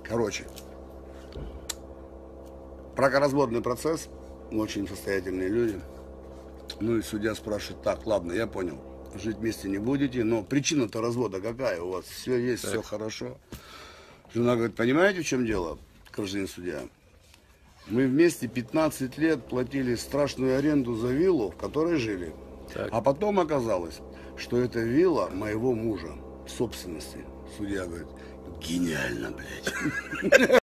Короче, бракоразводный процесс, очень состоятельные люди. Ну и судья спрашивает: так, ладно, я понял, жить вместе не будете, но причина-то развода какая у вас? Все есть, Так. все хорошо. Жена говорит: понимаете, в чем дело, гражданин судья? Мы вместе 15 лет платили страшную аренду за виллу, в которой жили. Так. А потом оказалось, что это вилла моего мужа, собственности. Судья говорит: гениально, блядь.